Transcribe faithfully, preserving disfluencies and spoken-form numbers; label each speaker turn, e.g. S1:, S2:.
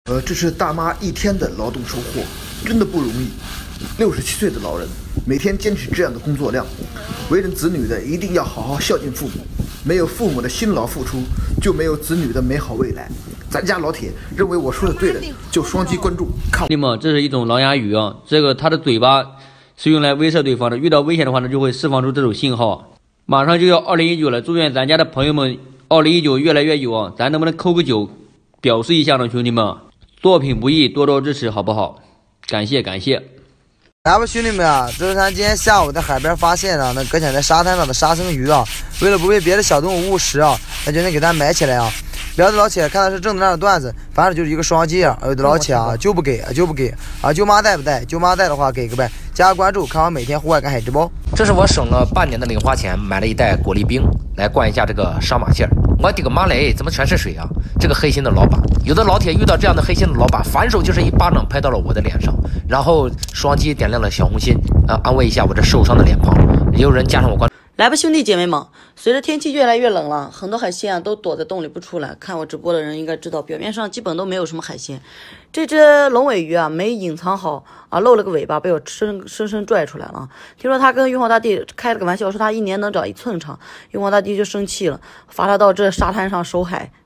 S1: 呃，这是大妈一天的劳动收获，真的不容易。六十七岁的老人每天坚持这样的工作量，为人子女的一定要好好孝敬父母，没有父母的辛劳付出，就没有子女的美好未来。咱家老铁认为我说的对的，就双击关注。看
S2: 那么这是一种狼牙语啊，这个他的嘴巴是用来威慑对方的，遇到危险的话呢，就会释放出这种信号。马上就要二零一九了，祝愿咱家的朋友们二零一九越来越有啊！咱能不能扣个九，表示一下呢，兄弟们？作品不易，多多支持，好不好？感谢感谢。
S3: 来吧，兄弟们啊！这是咱今天下午在海边发现的那搁浅在沙滩上的沙生鱼啊，为了不被别的小动物误食啊，咱决定给它埋起来啊。聊的老铁看的是正能量的段子，反正就是一个双击啊。有的老铁啊就不给就不给啊，舅妈带不带？舅妈带的话给个呗，加个关注，看我每天户外赶海直播。
S4: 这是我省了半年的零花钱，买了一袋果粒冰来灌一下这个杀马线儿。我的个妈嘞，怎么全是水啊？这个黑心的老板，有的老铁遇到这样的黑心的老板，反手就是一巴掌拍到了我的脸上，然后双击点亮了小红心，啊，安慰一下我这受伤的脸庞。也有人加上我关。
S5: 来吧，兄弟姐妹们！随着天气越来越冷了，很多海鲜啊都躲在洞里不出来。看我直播的人应该知道，表面上基本都没有什么海鲜。这只龙尾鱼啊，没隐藏好啊，露了个尾巴，被我生生生拽出来了。听说他跟玉皇大帝开了个玩笑，说他一年能长一寸长。玉皇大帝就生气了，罚他到这沙滩上守海。